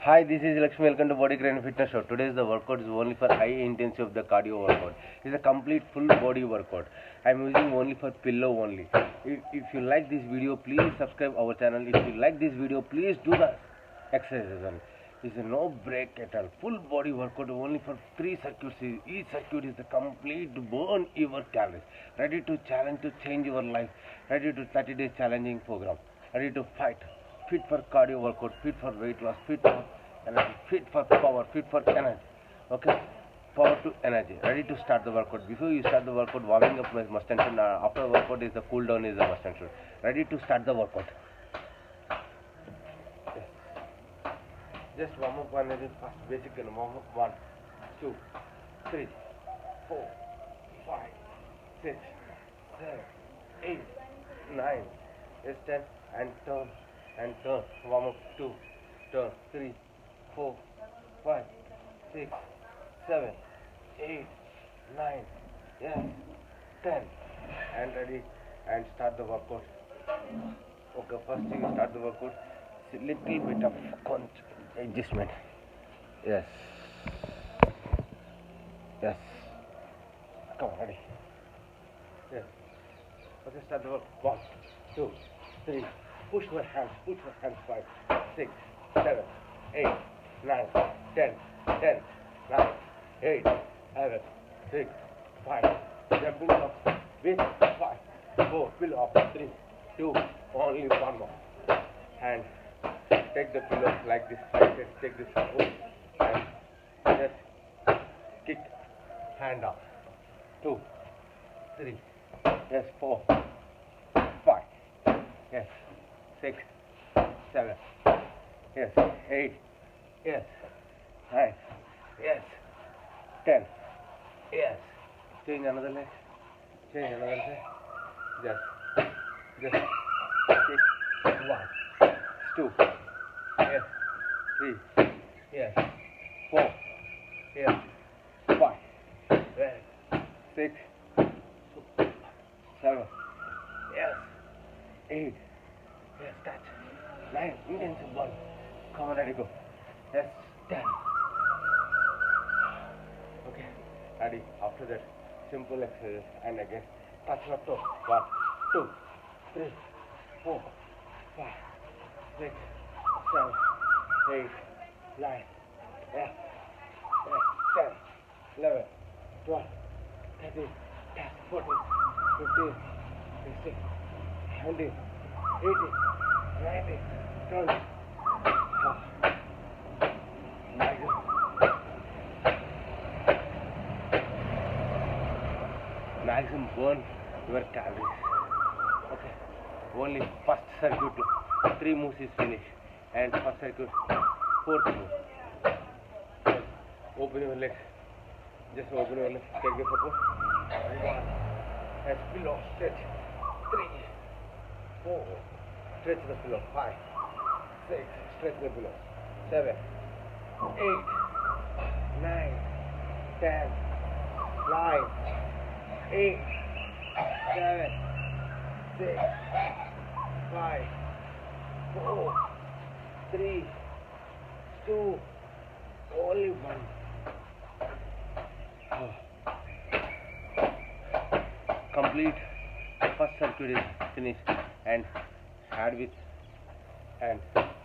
Hi, this is Lakshmi. Welcome to Body Crane Fitness Show. Today's the workout is only for high intensity of the cardio workout. It's a complete full body workout. I'm using only for pillow only. If you like this video, please subscribe our channel. If you like this video, please do the exercise. It's a no break at all. Full body workout only for 3 circuits. Each circuit is a complete burn your calories. Ready to challenge to change your life. Ready to 30 days challenging program. Ready to fight. Fit for cardio workout, fit for weight loss, fit for energy, fit for power, fit for energy. Okay, power to energy. Ready to start the workout. Before you start the workout, warming up is must and should. After workout is the cool down is the must and should. Ready to start the workout. Yes. Just warm up one is fast. Basic and warm up 1, 2, 3, 4, 5, 6, 7, 8, 9. Yes, 10 and turn. And turn, warm up 2, turn 3, 4, 5, 6, 7, 8, 9, yes, 10, and ready, and start the workout. Okay, first thing you start the workout, little bit of adjustment, yes, yes, come on, ready, yes, okay, start the workout, 1, 2, 3, push my hands, 5, 6, 7, 8, 9, 10, 10, 9, 8, 11, 6, 5, jumping up with 5, 4, pillow up, 3, 2, only one more, and take the pillow like this, take this support, and just kick, hand up, 2, 3, yes, 4, 5, yes, 6, 7, yes, 8, yes, 9, yes, 10, yes. Change another leg, change another leg. Just 6, 1, 2, yes, 3, yes, 4, yes, 5, yes, 6, 7, yes, 8. Yes, touch. 9, intensive 1. Come on, ready, go. Yes, 10. Okay, ready. After that, simple exercise. And again, touch your toe. 1, 2, 3, 4, 5, 6, 7, 8, 9, yes, 10, 11, 12, 13, 14, 15, 16, 17, 18, 19, 20. Maximum burn your calories. Okay. Only first circuit, 3 moves is finished. And first circuit, 4th move. Open your legs. Just open your legs. Take the support. 1. And pillow. Stretch. 3, 4. Stretch the pillow. 5, 6. Stretch the pillow. 7, 8, 9, 10, 9, 8, 7, 6, 5, 4, 3, 2, only 1. Complete first circuit is finished and add with hand.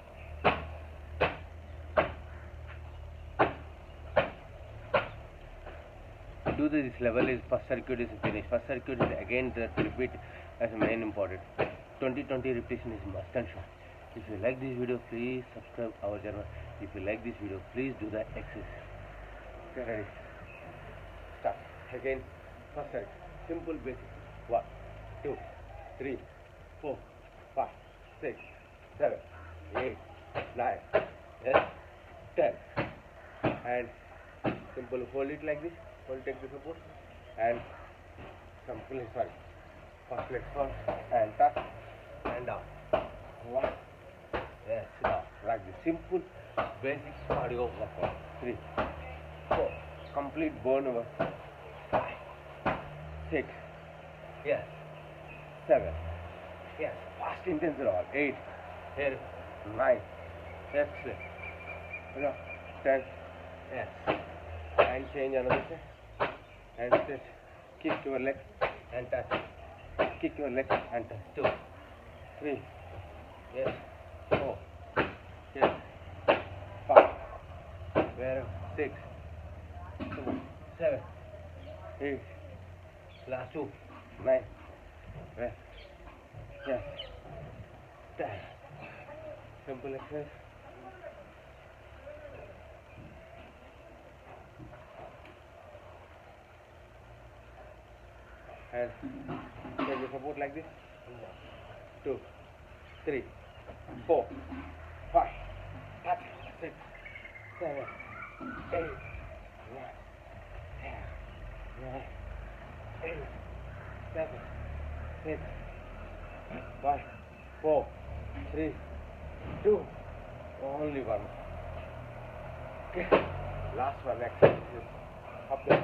Do this level is first circuit is finished. First circuit is again the repeat as a main important. 20 repetition is must and should. If you like this video, please subscribe our channel. If you like this video, please do the exercise. Okay, ready? Start. Again, first circuit. Simple basic. 1, 2, 3, 4, 5, 6, 7, 8, 9, yes, 10. And simple hold it like this. Hold, take the support and simply sorry. First leg first and touch and down. 1, yes, down like this. Simple basic cardio workout. 3, 4, complete burn over. 5, 6, yes, 7, yes, fast intensive all. 8, here, 9, yes, No. 10. Yes. And change another side. And sit. Kick your leg and touch. Kick your leg and touch. 2, 3. Yes. 4. Yes. 5. Where? 6. 7. 8. Last 2. 9. Where? Yes. 10. Simple exercise. And take the support like this. 1, 2, 3, 4, 5, 6, 7, 8, 9, 10, 8, 7, 6, 5, 4, 3, 2, only one. Okay, last one. Exercise up there.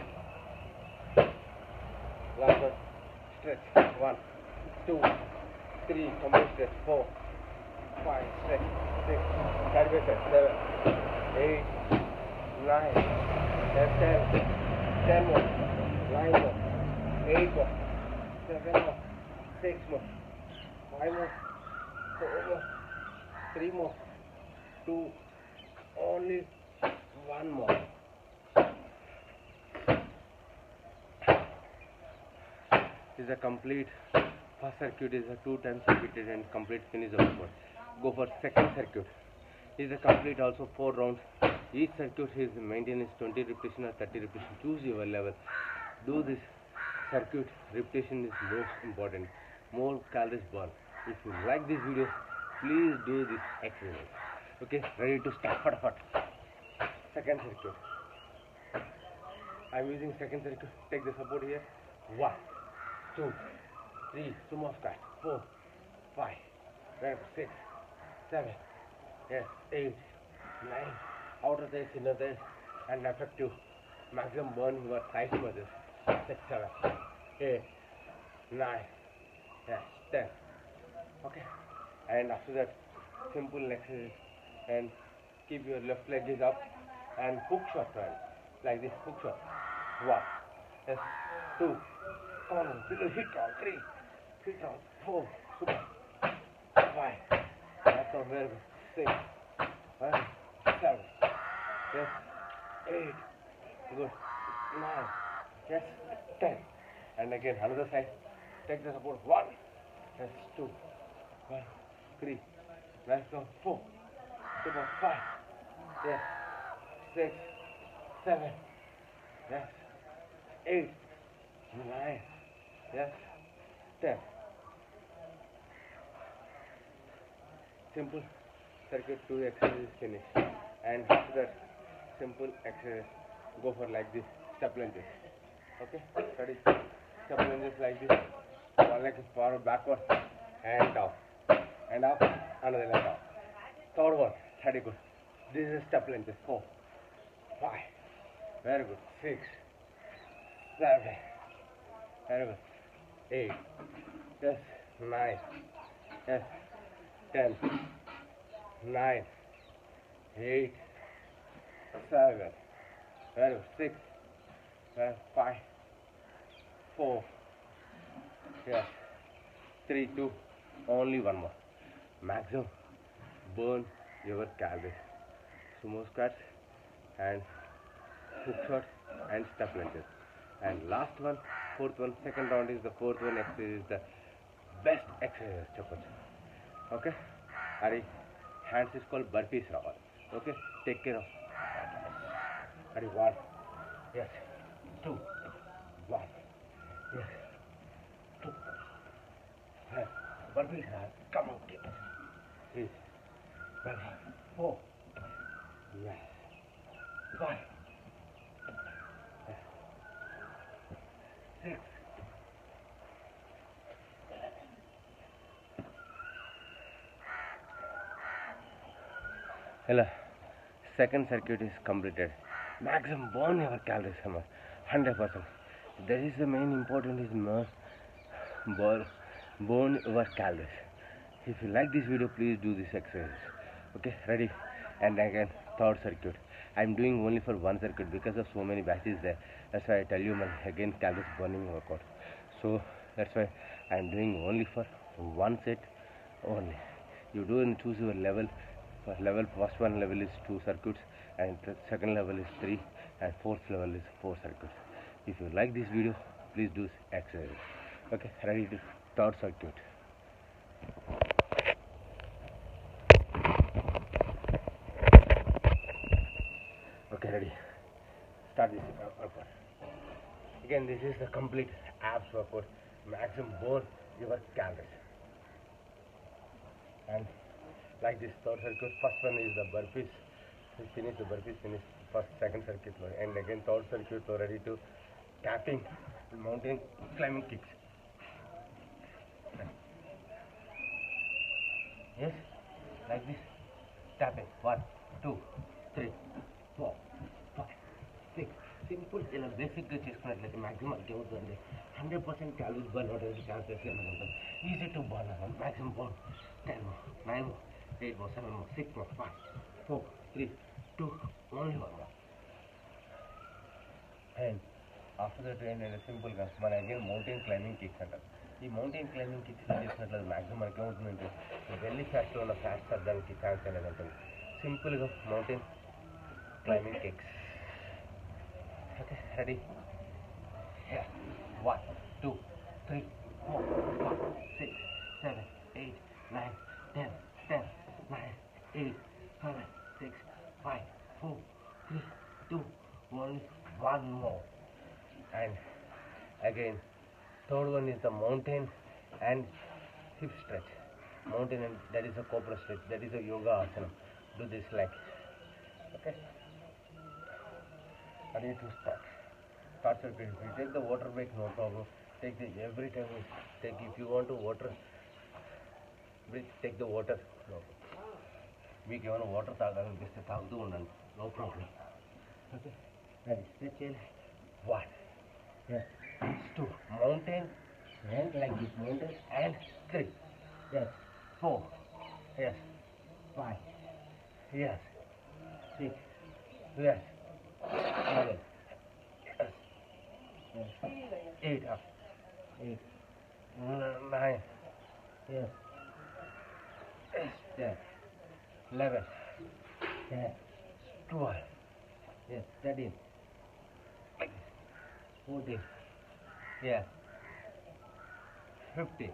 Last one. Stretch. 1, 2, 3. Complete stretch. 4, 5, 6, side by side. 7, 8, 9, 10, 10 more, 9 more, 8 more, 7 more, 6 more, 5 more, 4 more, 3 more, 2, only 1 more. This is a complete. First circuit is a 2 times repeated and complete finish of the work. Go for second circuit. This is a complete also 4 rounds. Each circuit is maintenance 20 repetition or 30 repetition. Choose your level. Do this circuit. Repetition is most important. More calories burn. If you like this video, please do this exercise. Okay, ready to start. Fat. Second circuit. I am using second circuit. Take the support here. 1, 2, 3, sumo squat, 4, 5, 6, 7, yes, 8, 9, outer thighs, inner thighs, and effective maximum burn your thigh muscles. 6, 7, 8, 9, yes, 10. Okay, and after that, simple exercise, and keep your left leg is up, and hook shot friend, like this hook shot. 1, yes, 2, come on, hit on 3. 6 on 4, super, 5, that's on very good, 6, 7, yes, 8, good, 9, yes, 10, and again another side, take the support, 1, yes, 2, 1, 3, let's go, 4, super, 5, yes, 6, 7, yes, 8, 9, yes, 10. Simple circuit 2 exercises finish, and after that simple exercise go for like this step lunges. Okay, ready? Step lunges like this. One leg is forward, backward, and down, and up, another leg down. Third one, very good. This is step lunges. 4, 5, very good. 6, 7, very good. 8, yes, 9, yes, 10, 9, 8, 7, very good. 6, 5, 4, yes, 3, 2, only one more. Maximum burn your calories. Sumo squats and hook shots and step lunges. And last one, fourth one, second round is the fourth one. Exercise is the best exercise. Okay, Ari, hands is called burpees round. Okay, take care of. Ari, 1, yes, 2, 1, yes, 2, yes, burpees round. Come on, get it. 3, 4, yes, 5, yes, 6. Hello. Second circuit is completed. Maximum burn your calories, 100%. That is the main important is burn your calories. If you like this video, please do this exercise. Okay, ready? And again, third circuit. I'm doing only for one circuit because of so many batches there. That's why I tell you my again calories burning workout. So that's why I'm doing only for one set only. You do and choose your level. First one level is 2 circuits, and second level is 3, and fourth level is 4 circuits. If you like this video, please do exercise. Okay, ready to third circuit. Okay, ready. Start this workout. Again, this is the complete abs workout. Maximum burn your calories. And like this third circuit, first one is the burpees. We finish the burpees, finish first, second circuit, and again third circuit, so ready to tapping, mountain climbing kicks. Yes, like this, tapping. 1, 2, 3, 4, 5, 6. Simple, basic చేసుకున్నట్లయితే maximum అవుతుంది 100% calories burn అవడానికి chances ఏమైనా easy to burn maximum burn 10 more, 9 more, 8 more, 7 more, 6 more, 5, 4, 3, 2, only 1 more. And after that ఏంటంటే సింపుల్గా మన again mountain climbing kicks అంటారు. ఈ mountain climbing kicks చేసినట్లయితే మ్యాక్సిమం మనకి ఏమవుతుందంటే బెల్లీ ఫ్యాట్లో ఉన్న ఫ్యాట్స్ తగ్గడానికి ఛాన్స్ అనేది ఉంటుంది. సింపుల్గా mountain climbing kicks. Okay, ready? Yeah. 1, 2, 3, 4, 5, 6, 7, 8, 9, 10, 10, 9, 8, 7, 6, 5, 4, 3, 2, 1, 1 more. And again, third one is the mountain and hip stretch. Mountain, and that is a cobra stretch. That is a yoga asana. Do this like. Okay. Ready to start. Start circuit. If you take the water break, no problem. Take the every time you take. If you want to water break, take the water. No problem. మీకు ఏమైనా water తాగాలనిపిస్తే తాగుతూ ఉండండి. No problem. Okay. Ready. Stretch in. 1. Yes. 2. Mountain and like this. Mountain and 3. Yes. 4. Yes. 5. Yes. 6. Yes. 7. Yes. Yes. 8 up. 8. 9. Yes. 10. 11. 10. 12. Yes. 13. 14. Yes. 15.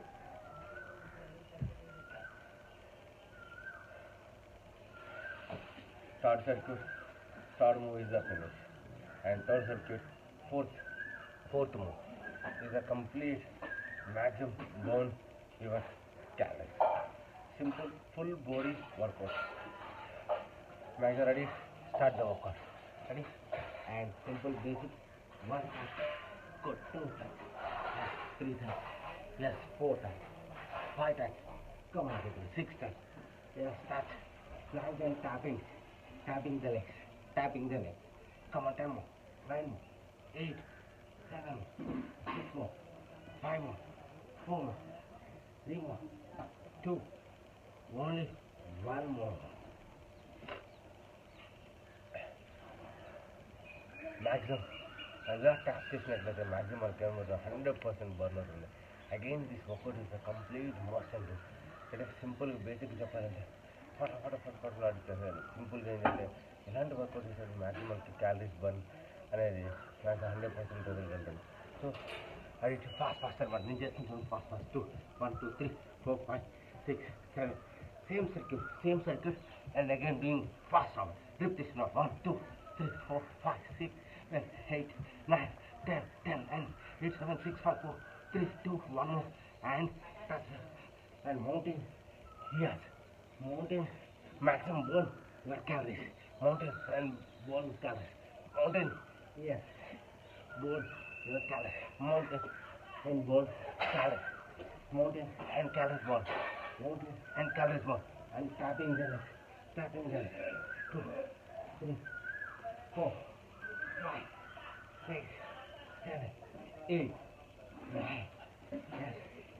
Third circuit, third move is the finish, and third circuit, fourth move is a complete maximum burn your calories. Simple full body workout. Maximum ready? Start the workout. Ready? And simple basic. 1 time, good. 2 times, yes. 3 times, yes. 4 times, 5 times. Come on, people. 6 times. Yes. Start. Plank and tapping. Tapping the legs, tapping the legs. Come on, 10 more, 9 more, 8, 7 more, 6 more, 5 more, 4 more, 3 more, 2, only 1 more. Maximum. As a practitioner, the maximum camera is 100% burner. Again, this workout is a complete muscle. It is simple, basic Japan. సింపుల్గా ఏంటంటే ఇలాంటి work out చేసేది maximum calories burn అనేది నాకు 100% result ఉంటుంది. So అది fast అనమాట. నేను చేస్తుంటాను fast 2, 1, 2, 3, 4, 5, 6, 7. Same circuit and again doing fast round. Repetition of 1, 2, 3, 4, 5, 6, 7, 8, 9, 10, 10, and 8, 7, 6, 5, 4, 3, 2, 1 more, and touch and mountain. Yes. Mountain, maximum burn your calories. Mountain and burn calories. Mountain, yes. Burn your calories. Mountain and burn calories. Mountain and calories burn. Mountain and calories burn. And tapping the legs. Tapping the legs. 2, 3, 4, 5, 6, 7, 8, 9. Yes.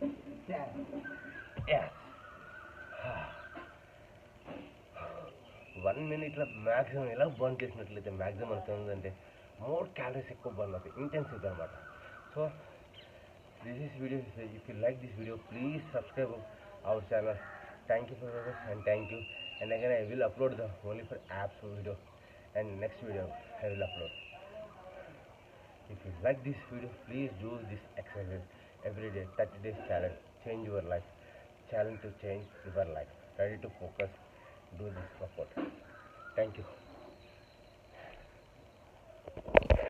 10. Yes. 1 minute maximum ఎలా burn చేసినట్లయితే maximum అవుతుందంటే more calories ఎక్కువ burn అవుతాయి, intensive అనమాట. So this is video. If you like this video please subscribe our channel. Thank you for watching and thank you. And again I will upload the only for apps video, and next video I will upload. If you like this video, please do this exercise every day. 30 days challenge, change your life. Challenge to change your life. Ready to focus, do this workout. Thank you.